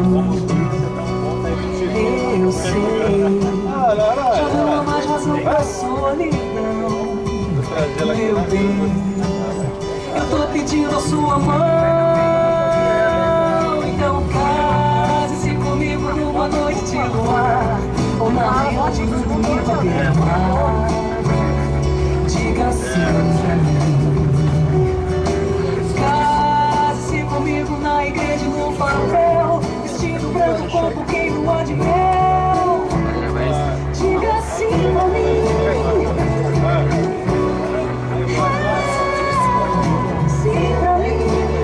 Eu sei, já não há mais razão pra solidão. Meu bem, eu tô pedindo a sua mão. Então case-se comigo numa noite de luar, ou na manhã de um domingo à beira-mar. Diga sim pra mim. Case-se comigo na igreja no papel, vestido branco com um pouquinho de mel. Diga sim pra mim. Sim pra mim.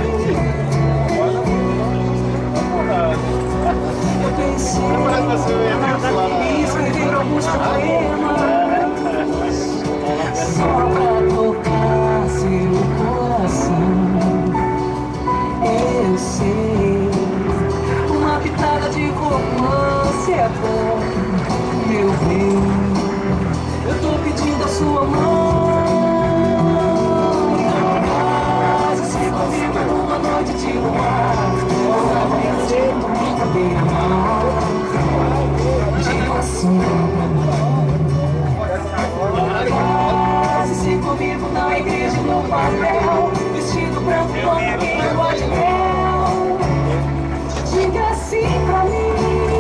Eu pensei em escrever alguns poemas só pra tocar seu coração. Eu sei, uma pitada de romance é bom, meu bem. Eu tô pedindo a sua mão. Case-se comigo numa noite de luar, ou na manhã de um domingo à beira-mar. Diga sim pra mim. Case-se comigo na igreja no papel, vestido branco com um pouquinho de mel. Diga sim pra mim.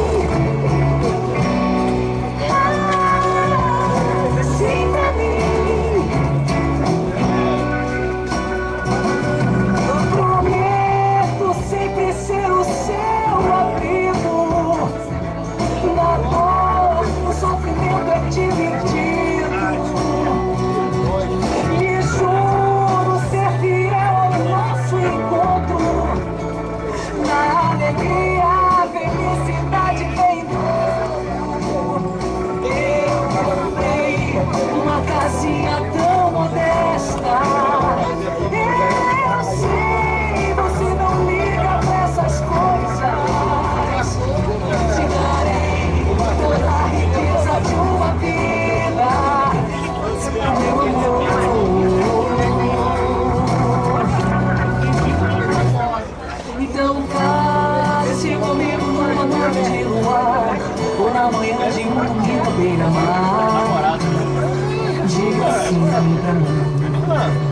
Sim pra mim. Eu prometo sempre ser o seu abrigo. Na dor, o sofrimento é dividido. E juro ser fiel ao nosso encontro. Na alegria, a felicidade vem dando. Eu comprei uma casinha tão modesta. Eu sei, você não liga pra essas coisas. Te darei toda a riqueza de uma vida, meu amor. Então case-se comigo numa noite de luar, ou na manhã de um domingo à beira-mar. Diga sim pra mim.